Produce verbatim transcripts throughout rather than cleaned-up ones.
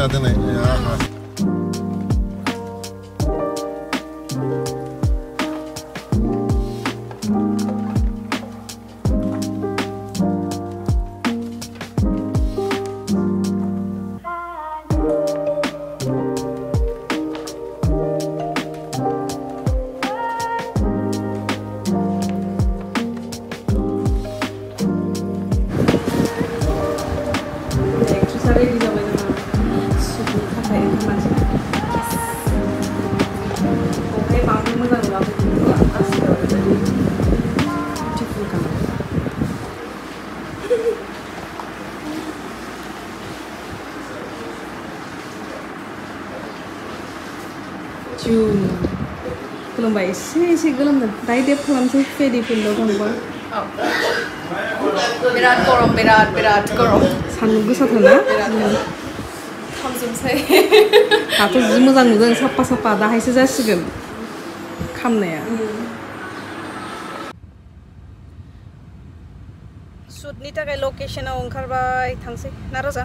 दिनै June. Kelomba isi isi gelom dan. Tadi dia pulang sih di Pindo Gangba. Berat korom, berat, berat korom. Sanuk gusa thana. Kamsum say. Atau jim moजां नुदों साफा साफा दाहायसो जासिगोन खामनाया. Shootनि थाखाय लोकेशनाव ओंखारबाय थांसै ना राजा?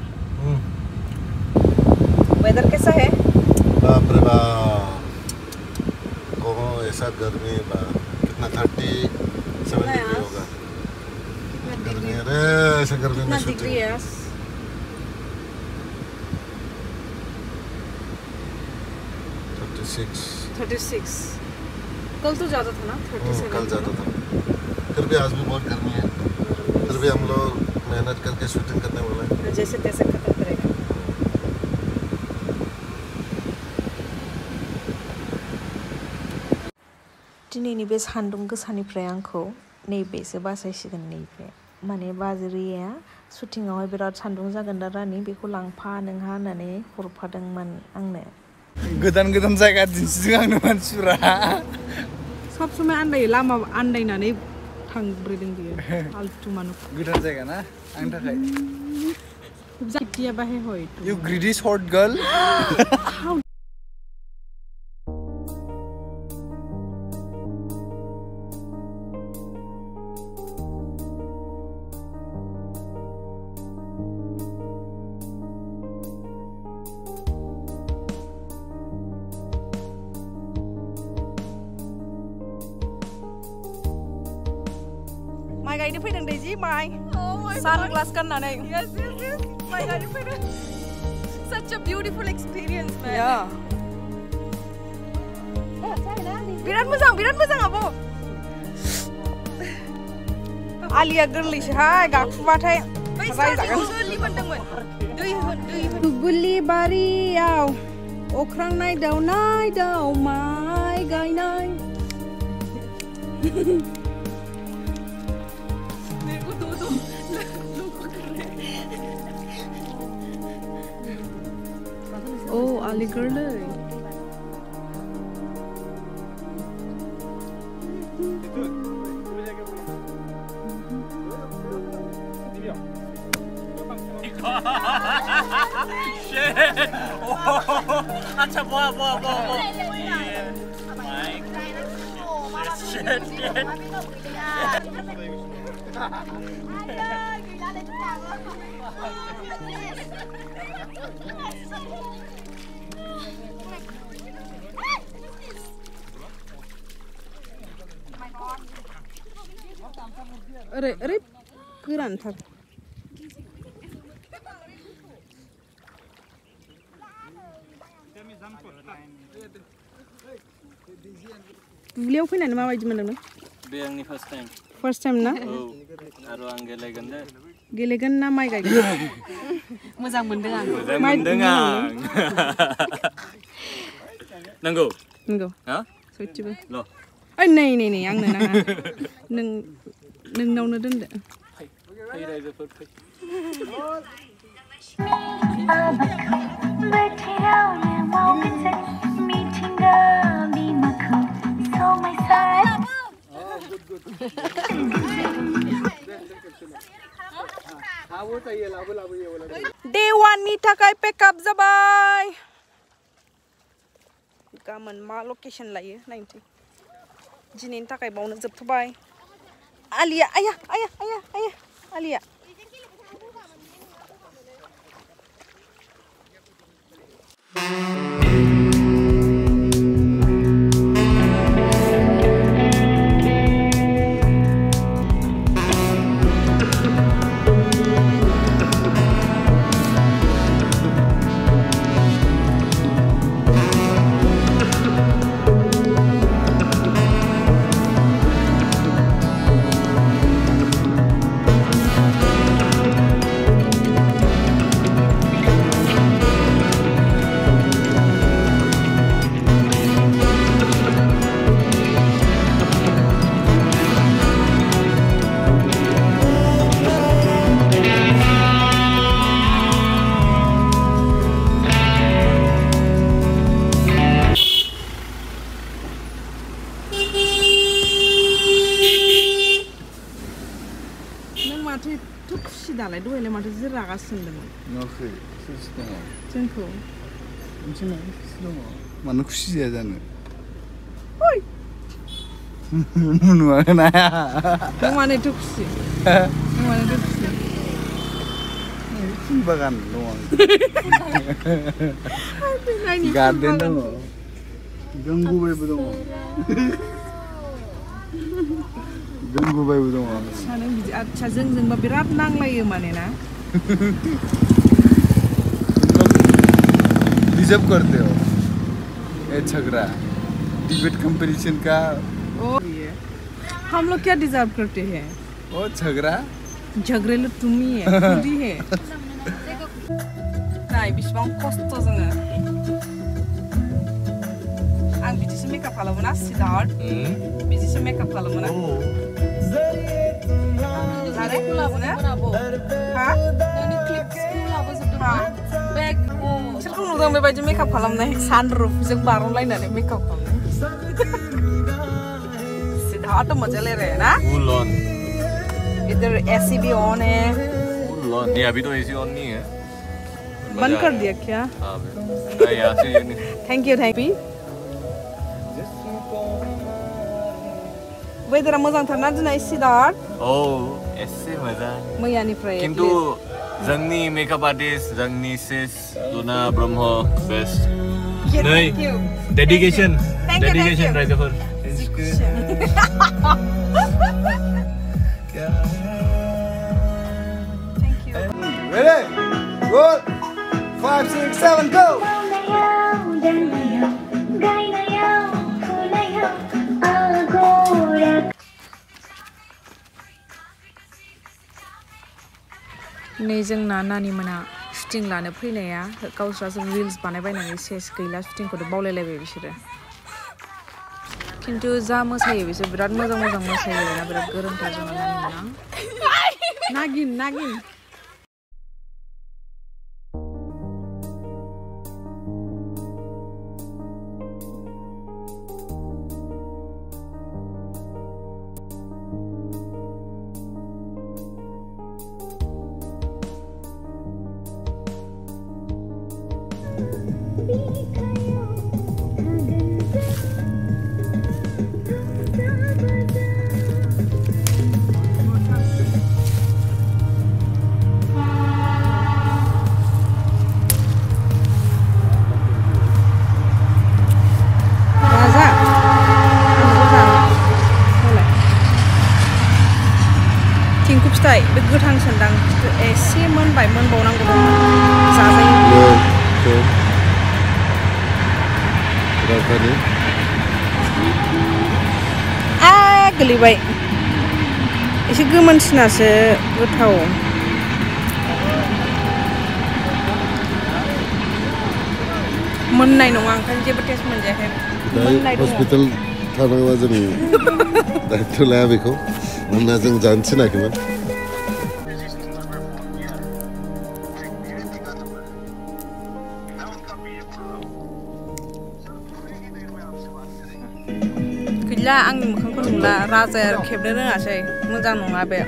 वेदर कैसा है? बाप रे बाप कहो ऐसा गर्मी बा कितना थर्टी सेवन डिग्री होगा गर्मी अरे ऐसा गर्मी में डिग्री है थर्टी सिक्स थर्टी सिक्स कल तो ज़्यादा था ना थर्टी सेवन कल ज़्यादा था फिर भी आज भी बहुत गर्मी है फिर भी हम लोग मेहनत करके शूटिंग करने वाले हैं जैसे तैसे खत्म करेगा दिनैनि बे सान्दुं गोसानिफ्राय आंखौ नैबेसो बासायसिगोन नैबे माने बाजरिया शुटिंआवहाय बिराद सान्दुं जागोन दा रानि बेखौ लांफा नोंहा होननानै हरफादोंमोन आंनो गोदान गोदान जायगा दिन्थिदों आंनो मानसिफोरा सब समाय आन्दायो लामा आन्दायनानै थांब्रेदों बियो आल्टु मानु गोदान जायगा ना आंनि थाखाय जायखिया बाहे हय You greedy short girl माइ गायनो फैदों दैजि माइ Oh सानग्लास गाननानै Yes, yes, yes. माइ गायनो फैदों. Such a beautiful experience, man. Yeah. बिराद मोजां, बिराद मोजां आब'. आलिया गोरलैसोहाय गाखुबाथाय बै सानैखौ गोरलै मोनदोंमोन. दै होन, दै होन. दुब्लि बारियाव अख्रां नायदाव नायदाव माइ गायनाय ओ आलि गोरलै अच्छा बोआ बोआ बोआ बोआ माइक shit shit अरे अरे गोरानथार दुब्लियाव फैनानै माबायदि मोनदों नों? बे आंनि फार्स्ट टाइम फार्स्ट टाइम ना? औ आरो आं गेलेगोन दे गेलेगोन ना माइ गायगोन? मोजां मोनदों आं मोजां मोनदों आं नंगौ नंगौ हा सयथिबो ल ओइ नै नै नै आंनो नाङा नों नोंनावनो दोनदो फै फै रायजोफोर फै डे वाननि थाखाय पेकआप जाबाय गाबोन मा लकेशन लायो नायनोसै दिनैनि थाखाय बावनो जोबथ'बाय आलिया आया आया आया आया आलिया मालाय दहायलाय माथो जि रागा सोंदोंमोन नुवाखै सोरसो दङ जोंखौ मिथिनाय सोरसो दङ मानो खुसि जाया जानो नुवाखै ना नों मानो एथ' खुसि नों मानो एथ' खुसि फुल बागान दङ गार्डेन दङ गंगुबायबो दङ गंगुबायबो दङ आदसा नों बिदि आदसा जोंजोंबा बिराद नांलायो माने ना डिजर्व करते हो ये झगड़ा डिबेट कंपटीशन का ओ ये हम लोग क्या डिजर्व करते हैं वो झगड़ा झगड़ेलु तुमी है खुदी है नाय बिसिबां खस्थ' जोङो आं बिदिसो मेकआप खालामो ना सिद्धार्थ बिदिसो मेकआप खालामो ना जारे लाबोना हा नोंनि क्लिप्सखौ लाबोजोबदों बेग सोरखौ नुदों बेबायदि मेकआप खालामनाय सानरुफजों बारनलायनानै मेकआप खालामनाय सिद्धार्थ मजा ले रहे हैं ना फुल ऑन इधर एसी भी ऑन है फुल ऑन नहीं अभी तो एसी ऑन नहीं है बंद कर दिया क्या हाँ भाई यहाँ से थैंक यू थैंक यू वेदरा मोजांथारना दिनै सिद्धार्थ ओ एसे मोजां मैयानिफ्राय किन्तु जोंनि मेकआप आर्टिस्ट जोंनि सिस लुना ब्रह्म बेस्ट नै डेडिकेशन डेडिकेशन रायजोफोर thank you ready good five six seven go नै जोंना नानि मोना शुटिं लानो फैनाया गावस्रासो रिल्स बानायबायनानै सेस गैला शुटिंखौथ' बावलायलायबाय बिसोरो खिन्थु जा मोसायो बिसोर बिराद मोजां मोजां मोसायो ना बिराद गोरोंथार जोंना नानि मोना नागिन नागिन फिथाइ बे गोथां सोनदां एसे मोनबाय मोनबावनांगौ दंमोन जाजायो आ गोलैबाय एसे गोमोनसिनासो गोथाव मोननाय नङा ओंखायनो जेबो टेस्ट मोनजायाखै मोननाय दङ हस्पिटाल थानांगौबा जों दायथ' लाया बेखौ मानोना जों जानो थिनाखैमोन गैला आंनि मोखांखौ नुला राजाया खेबनो रोङासै मोजां नङा बे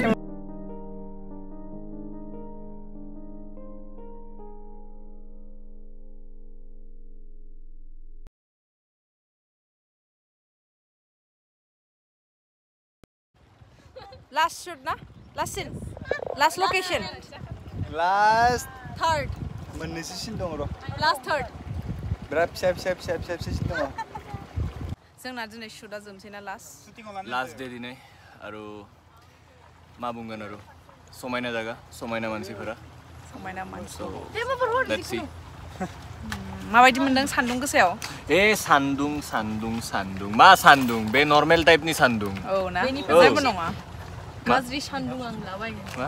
Last shoot na? Last scene? Last location? last Third. मोननैसो सिन दङ र' Last third. बिराद फिसा फिसा फिसा फिसा फिसा सिन दङ जोंना दिनै शुटआ जोबसै ना लास्ट लास्ट डे दिनै आरो मा बुंगोन आरो समायना जायगा समायना मानसिफोरा समायना मानसि लेट्स सी माबायदि मोनदों सान्दुं गोसायाव ए सान्दुं सान्दुं सान्दुं मा सान्दुं बे नर्मेल टाइपनि सान्दुं औ ना जेबो नङा गाज्रि सान्दुं आं लाबाय मा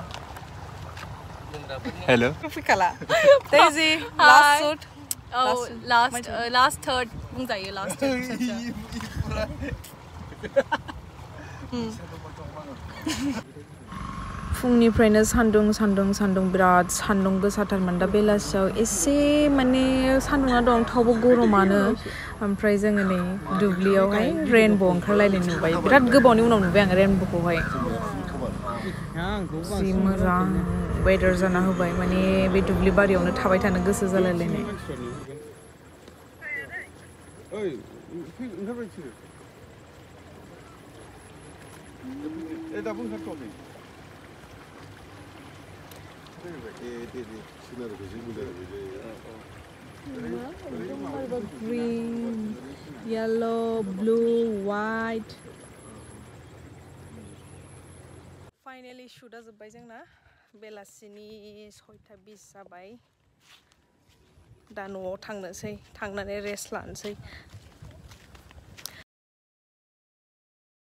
हेलो फैखाला दैजि लास्ट शुट औ लास्ट लास्ट थर्ड बुंजायो लास्ट फुंनिफ्रायनो सान्दुं सान्दुं सान्दुं बिराद सान्दुं गोसाथारमोन दा बेलासियाव एसे माने सान्दुङा दं थेवबो गरमानो ओमफ्राय जोङो नै दुब्लियावहाय रेनब' ओंखारलायनाय नुबाय बिराद गोबावनि उनाव नुबाय आं रेनब'खौहाय जि मोजां वेदार जाना होबाय माने बे दुब्लि बारियावनो थाबाय थानो गोसो जालायलायनाय green yellow blue white finally शुटआ जोब्बाय जोंना बेलासिनि सयथा बिस जाबाय दा न'आव थांनोसै थांनानै रेस्ट लानोसै